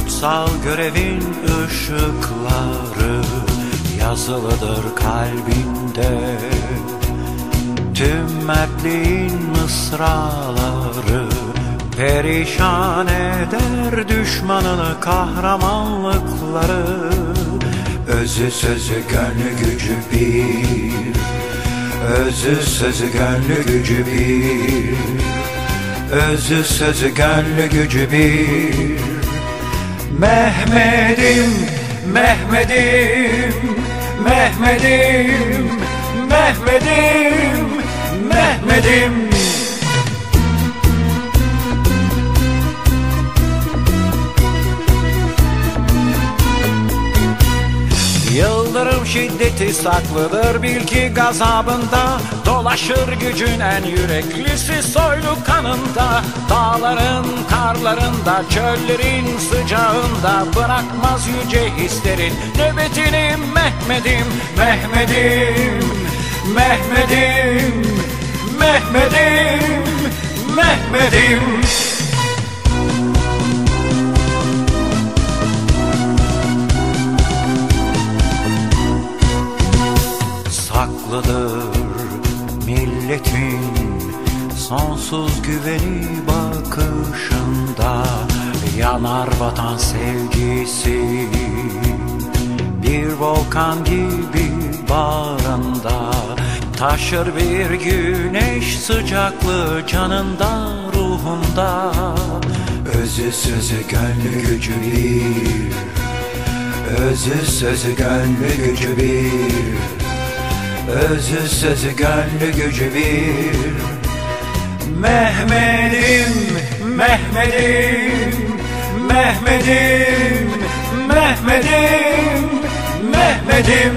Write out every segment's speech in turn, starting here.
Kutsal görevin ışıkları yazılıdır kalbinde. Tüm mertliğin mısraları perişan eder düşmanını, kahramanlıkları. Özü sözü gönlü gücü bir, özü sözü gönlü gücü bir, özü sözü gönlü gücü bir. Mehmet'im, Mehmet'im, Mehmet'im, Mehmet'im, Mehmet'im. Yıldırım şiddeti saklıdır bilgi gazabında, dolaşır gücün en yüreklisi soylu kanında. Dağların karlarında, çöllerin sıcağında bırakmaz yüce hislerin nöbetini Mehmet'im, Mehmet'im, Mehmet'im, Mehmet'im, Mehmet'im. Saklıdır milletin sonsuz güveni bakışında, yanar vatan sevgisi bir volkan gibi bağrında. Taşır bir güneş sıcaklığı canında, ruhunda. Özü sözü gönlü gücü bir, özü sözü gönlü gücü bir, özü sözü gönlü gücü bir. Mehmet'im, Mehmet'im, Mehmet'im, Mehmet'im, Mehmet'im.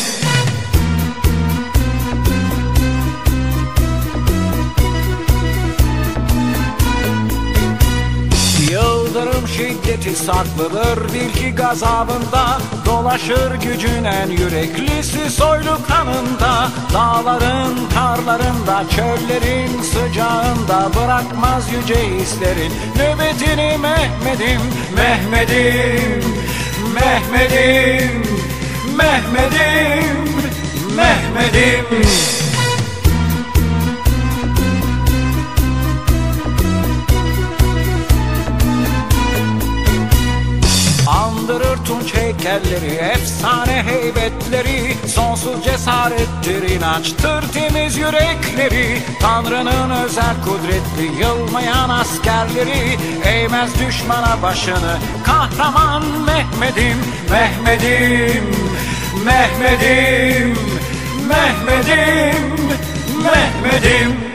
Yıldırım şiddeti saklıdır bilgi gazabında, dolaşır gücün en yüreklisi soylu kanında. Dağların karlarında, çöllerin sıcağında bırakmaz yüce hislerin nöbetini Mehmet'im, Mehmet'im, Mehmet'im, Mehmet'im, Mehmet'im. Andırır tunç heykelleri, efsane heybetleri. Sonsuz cesarettir, inançtır temiz yürekleri. Tanrı'nın özel kudretli yılmayan askerleri. Eğmez düşmana başını kahraman Mehmet'im, Mehmet'im, Mehmet'im, Mehmet'im, Mehmet'im.